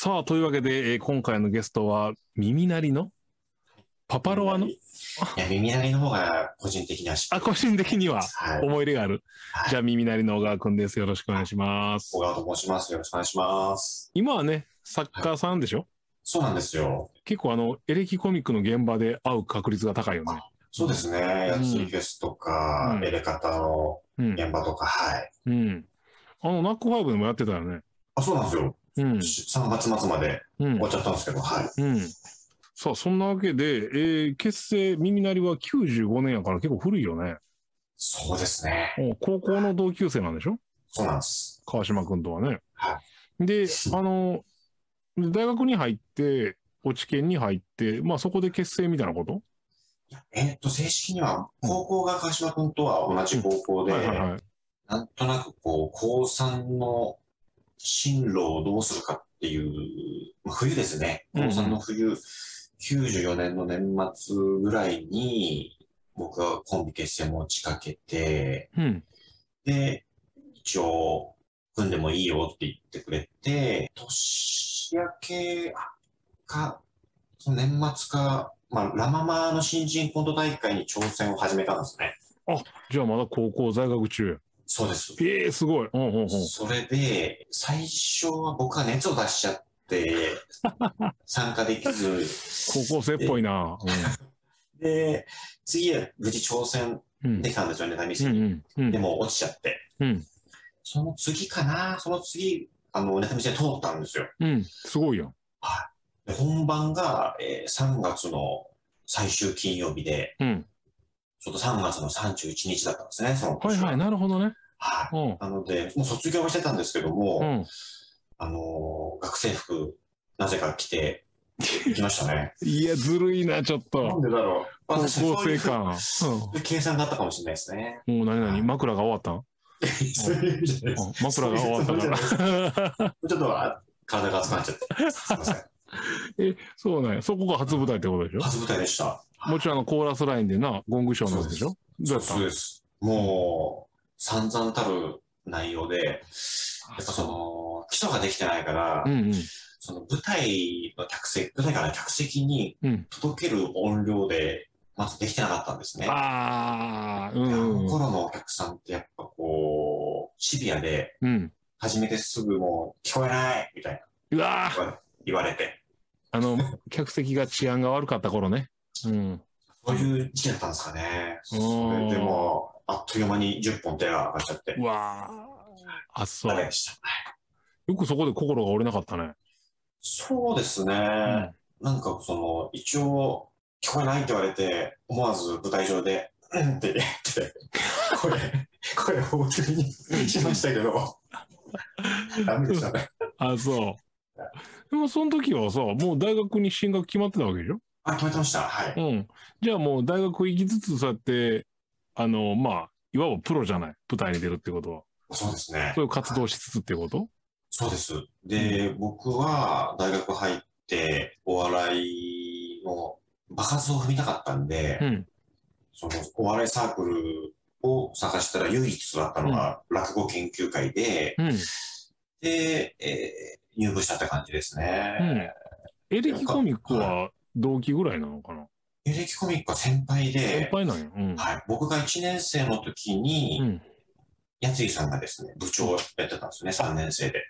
さあ、というわけで、今回のゲストは、耳鳴りのパパロアのいや、耳鳴りの方が個人的には個人的には思い入れがある。 はい、 じゃあ、耳鳴りの小川くんです。よろしくお願いします。 小川と申します。よろしくお願いします。 今はね、作家さんでしょ、はい、 そうなんですよ。 結構エレキコミックの現場で会う確率が高いよね。 そうですね。やついフェスとか、エレカタの現場とか、はい。 ナックファイブでもやってたよね。 あ、そうなんですよ。3月末まで終わっちゃったんですけど、はい。 さあ、そんなわけで、結成、耳鳴りは95年やから結構古いよね。 そうですね。 高校の同級生なんでしょ？ そうなんです。 川島くんとはね。 はい。 で、大学に入って、落ち研に入って、まあそこで結成みたいなこと？ 正式には、高校が川島くんとは同じ高校で、なんとなくこう、高3の進路をどうするかっていう、冬ですね。高3の冬、94年の年末ぐらいに、僕はコンビ結成持ちかけて、で、一応、組んでもいいよって言ってくれて、年明けか、その年末か、ラ・ママの新人コント大会に挑戦を始めたんですね。 あ、じゃあまだ高校在学中。 そうです。 すごい。 それで、最初は僕が熱を出しちゃって、参加できず。 高校生っぽいな。 で、次は無事挑戦できたんですよ、ネタ見せに。でも落ちちゃって。その次かな、その次、ネタ見せ通ったんですよ。 すごいよ。 はい。本番が、3月の最終金曜日で、ちょっと3月の31日だったんですね、その年は。 はいはい、なるほどね。 はい。なので、もう卒業はしてたんですけども、学生服、なぜか着て、行きましたね。 いや、ずるいな、ちょっと。 なんでだろう。 高校生感。 計算があったかもしれないですね。 もう何枕が終わったん？ そういう意味じゃないです。 枕が終わったから。 ちょっと体が熱くなっちゃって。すいません。 そうね。そこが初舞台ってことでしょ？ 初舞台でした。 もちろんコーラスラインでな、ゴングショーのやつでしょ？ そうです。もう、散々たる内容で、やっぱ基礎ができてないから、その舞台から客席に届ける音量で、まずできてなかったんですね。あの頃のお客さんってやっぱこう、シビアで、初めてすぐもう聞こえないみたいな。言われて。 客席が治安が悪かった頃ね。 そういう時期だったんですかね。それでも、あっという間に10本手が上がっちゃって。 そう。 でした。 よくそこで心が折れなかったね。 そうですね。なんか一応、聞こえないって言われて、思わず舞台上で、って言って、声を大きにしましたけど、ダメでしたね。 そう。でもその時はさ、もう大学に進学決まってたわけでしょ？ 決まってました。はい。 じゃあもう大学行きつつ、そうやって、いわばプロじゃない。舞台に出るってことは。 そうですね。 そういう活動しつつってこと？ そうです。で、僕は大学入って、お笑いの場数を踏みたかったんで、お笑いサークルを探したら唯一だったのが落語研究会で、で、入部したって感じですね。 エレキコミックは同期ぐらいなのかな？ エレキコミックは先輩で、 先輩なんや。 はい。僕が1年生の時に、やついさんがですね、部長をやってたんですね、3年生で。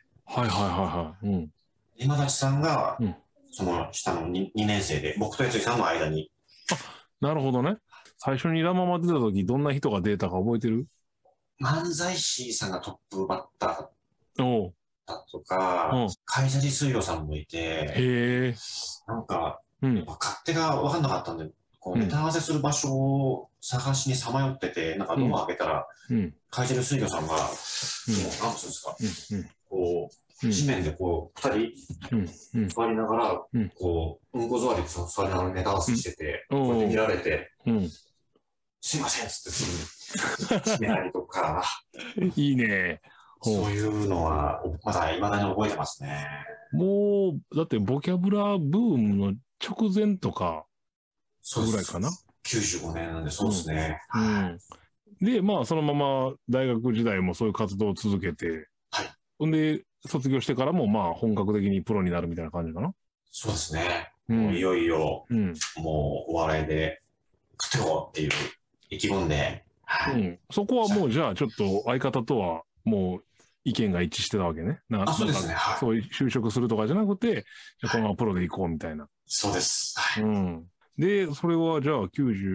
今立さんが、その下の 2年生で、僕とやついさんの間に。 なるほどね。最初にラ・ママ出た時、どんな人が出たか覚えてる？ 漫才師さんがトップバッターだとか、カイジャリ水曜さんもいて、なんか、勝手が分かんなかったんで、ネタ合わせする場所を探しにさまよってて、なんかドア開けたら、カイジャリ水曜さんが、なんつうんですか、地面で二人座りながら、うんこ座りで座りながらネタ合わせしてて、こうやって見られて、すいませんっつって決めたりとか。 いいね。 そういうのは、まだ未だに覚えてますね。 もう、だってボキャブラブームの直前とか、ぐらいかな。 95年なんで、そうですね。 で、まあ、そのまま大学時代もそういう活動を続けて、ほんで、 卒業してからも、まあ、本格的にプロになるみたいな感じかな。 そうですね。 うんもういよいよ、 うん。 もうお笑いで食ってこうっていう意気込んで、はい。 そこはもう、じゃあ、ちょっと相方とは、もう、意見が一致してたわけね。 そうですね。はい。 そういう就職するとかじゃなくて、じゃあこのままプロで行こうみたいな。 そうです。はい。 で、それはじゃあ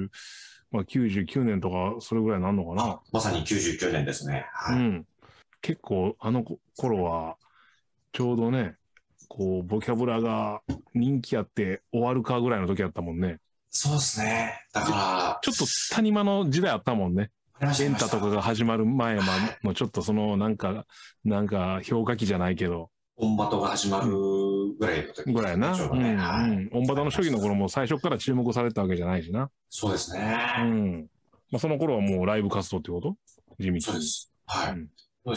99年とか、それぐらいになるのかな。 まさに99年ですね。はい。 結構、あの頃は、ちょうどね、こう、ボキャブラが人気あって終わるかぐらいの時あったもんね。 そうですね。だから、 ちょっと谷間の時代あったもんね。エンタとかが始まる前のちょっとそのなんか評価期じゃないけど。 オンバトが始まるぐらいの時ぐらいな。オンバトの初期の頃も最初から注目されたわけじゃないしな。 そうですね。 まあ、その頃はもうライブ活動ってこと地道。 そうです。はい。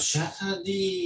シアター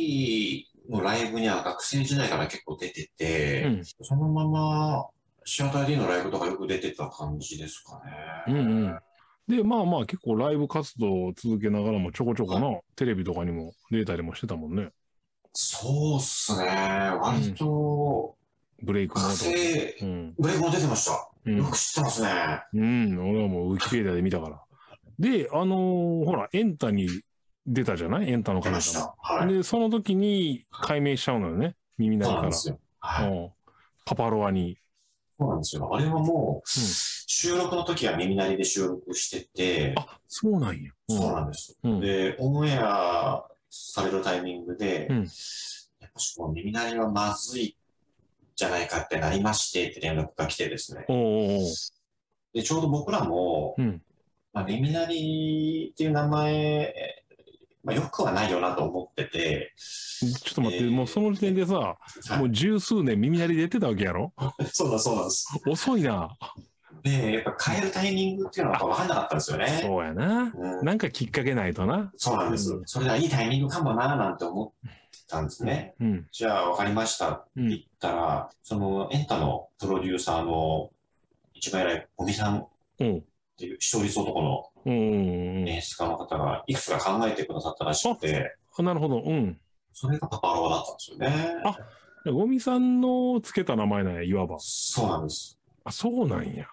D のライブには学生時代から結構出てて、そのままシアター D のライブとかよく出てた感じですかね。 で、まあまあ結構ライブ活動を続けながらもちょこちょこのテレビとかにも出たりもしてたもんね。 そうっすね。割と、 ブレイクもブレイクも出てました。よく知ってますね。 俺はもうウィキペディアで見たから。で、ほら、エンタに出たじゃないエンタの神様。で、その時に改名しちゃうのよね。耳鳴りから。 そうなんですよ。 パパロアに。 そうなんですよ。あれはもう、収録の時は耳鳴りで収録してて。 あ、そうなんや。 そうなんです。で、オンエアされるタイミングで、やっぱしこう耳鳴りはまずいじゃないかってなりましてって連絡が来てですね。で、ちょうど僕らも、耳鳴りっていう名前、よくはないよなと思ってて。 ちょっと待って、もうその時点でさ、もう十数年耳鳴り出てたわけやろそうなんです。 遅いな。 で、やっぱ変えるタイミングっていうのは分かんなかったんですよね。 そうやな。なんかきっかけないとな。 そうなんです。それではいいタイミングかもななんて思ってたんですね。じゃあ分かりましたって言ったら、そのエンタのプロデューサーの一番偉い尾身さんっていう視聴率男の演出家の方がいくつか考えてくださったらしくて。 なるほど。 それがパパロアだったんですよね。 尾身さんのつけた名前なんや、いわば。 そうなんです。 そうなんや。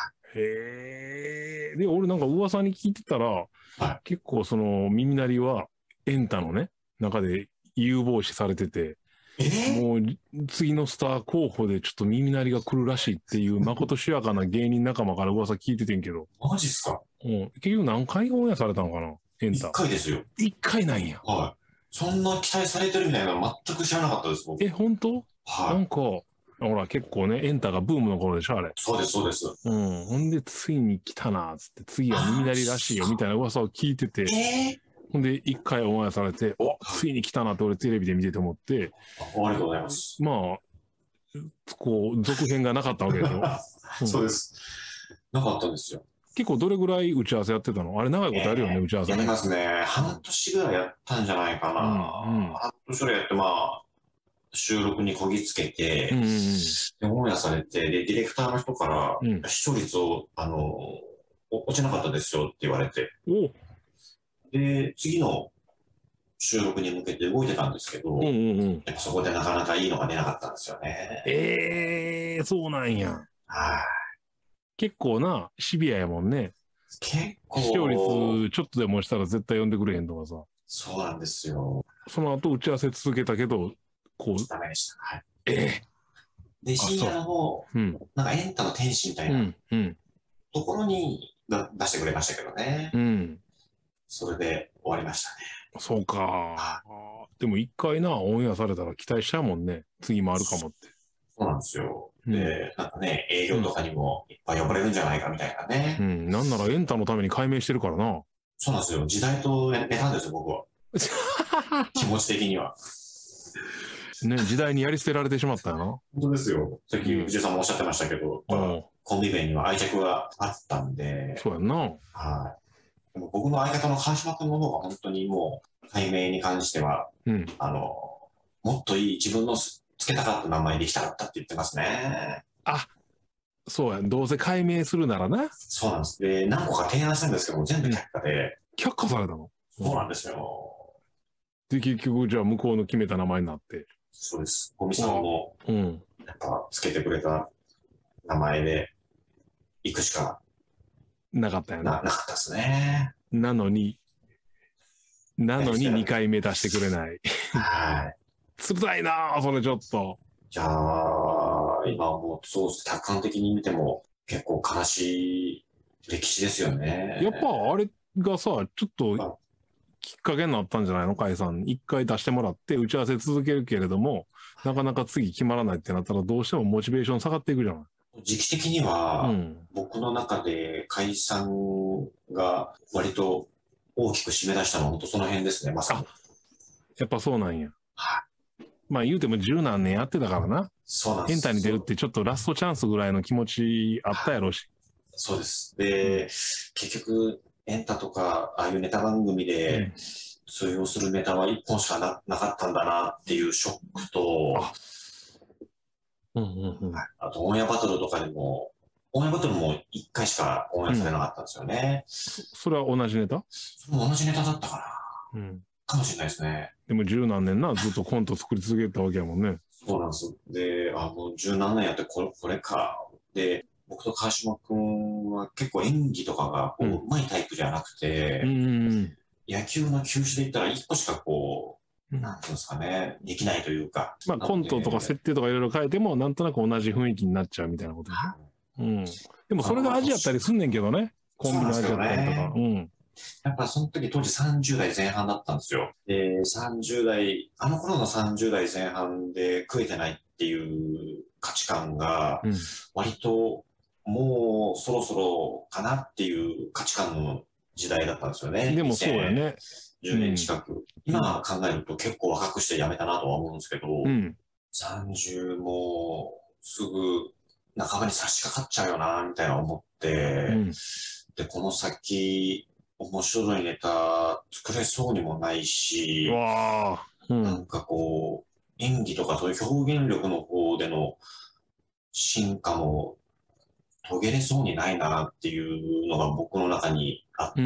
へえ。で、俺なんか噂に聞いてたら、結構その耳鳴りはエンタのね、中で有望視されてて、もう次のスター候補でちょっと耳鳴りが来るらしいっていうまことしやかな芸人仲間から噂聞いててんけど。 マジっすか？ 結局何回オンエアされたのかなエンタ。 1回ですよ。 1回なんや。 はい。そんな期待されてるみたいなの全く知らなかったです、僕。 本当？ はい。 なんか、ほら、結構ね、エンタがブームの頃でしょ、あれ。 そうです。 ほんで、ついに来たな、つって、次は耳鳴りらしいよ、みたいな噂を聞いてて。ほんで、一回オンエアされて、ついに来たなって俺テレビで見てて思って。 ありがとうございます。 まあ、こう、続編がなかったわけでしょ。 そうです。なかったんですよ。 結構どれぐらい打ち合わせやってたの？あれ長いことやるよね、打ち合わせね。 やりますね。半年ぐらいやったんじゃないかな。半年ぐらいやって、収録にこぎつけて、で、オンエアされて、で、ディレクターの人から、視聴率を、落ちなかったですよって言われて、で、次の収録に向けて動いてたんですけど、やっぱそこでなかなかいいのが出なかったんですよね。 そうなんや。 はい。 結構な、シビアやもんね。 結構。 視聴率ちょっとでもしたら絶対呼んでくれへんとかさ。 そうなんですよ。 その後打ち合わせ続けたけど、こう。 ダメでした。はい。 で、 深夜の方、なんかエンタの天使みたいなところに出してくれましたけどね。それで終わりましたね。 そうか。でも一回な、オンエアされたら期待しちゃうもんね。次もあるかもって。 そうなんですよ。で、なんかね、営業とかにもいっぱい呼ばれるんじゃないかみたいなね。 なんならエンタのために改名してるからな。 そうなんですよ。時代と寝たんですよ、僕は。気持ち的には。 ね、時代にやり捨てられてしまったよな。 本当ですよ。さっき藤井さんもおっしゃってましたけど、コンビ名には愛着があったんで。 そうやんな。 はい。でも僕の相方の川島君の方が本当にもう、改名に関しては、もっといい自分のつけたかった名前できたかったって言ってますね。 そうや、どうせ改名するならな。 そうなんです。で、何個か提案したんですけども、全部却下で。 却下されたの？ そうなんですよ。 で、結局、じゃあ向こうの決めた名前になって。 そうです。五味さんも、やっぱ、つけてくれた名前で行くしかなかったよね。 なかったですね。 なのに2回目出してくれない。 はい。 つらいなぁ、それちょっと。 いやー、今もう、そうです。客観的に見ても、結構悲しい歴史ですよね。 やっぱ、あれがさ、ちょっと、きっかけになったんじゃないの？解散。一回出してもらって、打ち合わせ続けるけれども、なかなか次決まらないってなったら、どうしてもモチベーション下がっていくじゃない。 時期的には、僕の中で解散が割と大きく締め出したのは本当その辺ですね、まさに。 やっぱそうなんや。 はい。 まあ言うても十何年やってたからな。 そうなんです。 エンタに出るってちょっとラストチャンスぐらいの気持ちあったやろし。 そうです。で、結局、エンタとか、ああいうネタ番組で通用するネタは1本しかなかったんだなっていうショックと、あと、オンエアバトルとかでも、オンエアバトルも1回しかオンエアされなかったんですよね。 それは同じネタ？ それも同じネタだったかな。かもしれないですね。 でも十何年な、ずっとコント作り続けたわけやもんね。 そうなんです。で、もう十何年やってこれか。で、僕と川島くんは結構演技とかがうまいタイプじゃなくて、野球の球種で言ったら1個しかなんていうんですかね、できないというか。 まあコントとか設定とかいろいろ変えても、なんとなく同じ雰囲気になっちゃうみたいなことね。でもそれが味やったりすんねんけどね。コンビの味やったりとか。 やっぱその時当時30代前半だったんですよ。で、30代、あの頃の30代前半で食えてないっていう価値観が、割ともうそろそろかなっていう価値観の時代だったんですよね。 でもそうやね。 10年近く。今考えると結構若くして辞めたなとは思うんですけど、30もすぐ半ばに差し掛かっちゃうよな、みたいな思って、で、この先、面白いネタ作れそうにもないし、なんか演技とかそういう表現力の方での進化も遂げれそうにないなっていうのが僕の中にあって、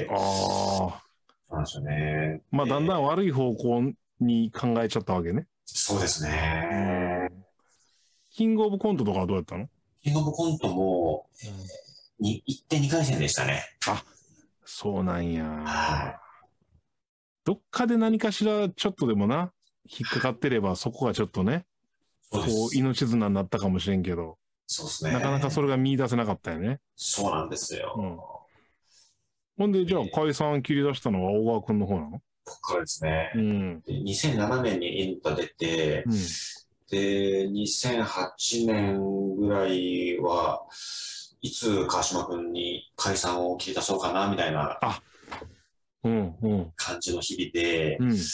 そうなんですよね。 まあだんだん悪い方向に考えちゃったわけね。 そうですね。 キングオブコントとかはどうやったの？ キングオブコントも、1点2回戦でしたね。 そうなんや。どっかで何かしらちょっとでもな、引っかかってればそこがちょっとね、命綱になったかもしれんけど、 そうですね。 なかなかそれが見出せなかったよね。 そうなんですよ。 ほんで、じゃあ解散切り出したのは大川くんの方なの？ 僕からですね。2007年にエンタ出て、で、2008年ぐらいは、いつ川島くんに解散を切り出そうかな、みたいな感じの日々で、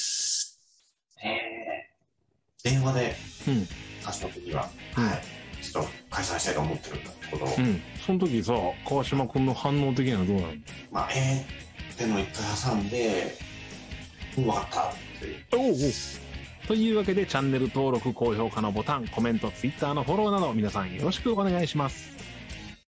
電話で川島くんには、ちょっと解散したいと思ってるんだってことを。 その時さ、川島くんの反応的にはどうなの？ まあ、ってのを一回挟んで、分かったっていう。 というわけでチャンネル登録、高評価のボタン、コメント、Twitter のフォローなど皆さんよろしくお願いします。